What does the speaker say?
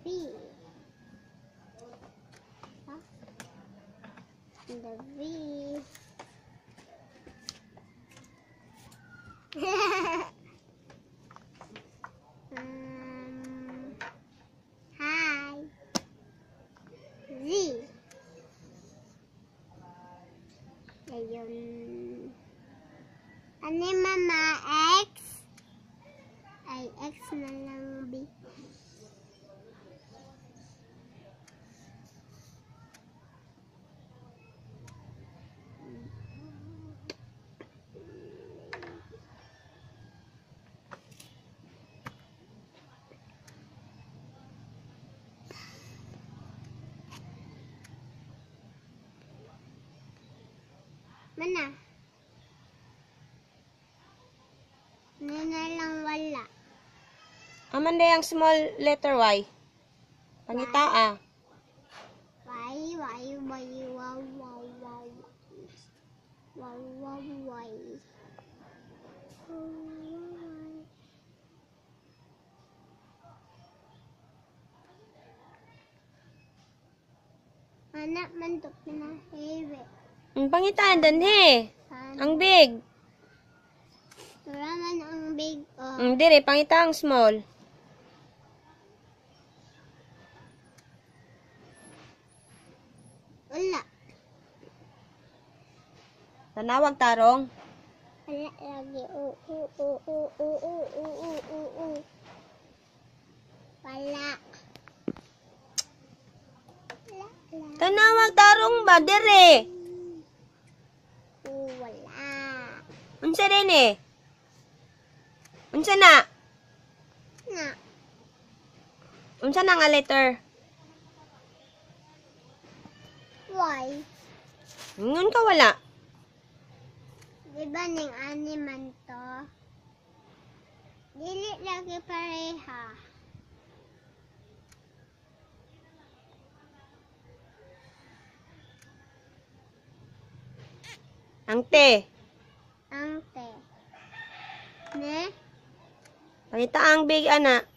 V. Huh? The V. Hi. Z. Ayun. Ano yung mama? X? Ay, X na lang, B. Mana? Ano na lang wala? Amanda yung small letter Y. Pangita ah. Y, Y, Y, wow, wow, wow. Wow, wow, Y. Anak, mantok na heavy. Ang pangitaan dan he. Ang big. Turaman ang big, oh. Dire, pangita ang small. Wala. Tanawag tarong. Wala lagi. Wala. Wala. Tanawag tarong ba dire? Wala. Unsa din eh? Unsa na? Na. Unsa na nga letter? Y. Ngun ka wala. Diba ning animan to? Dili lagi pareha. Ang te. Ang te. Ne? Pangita ang big ana.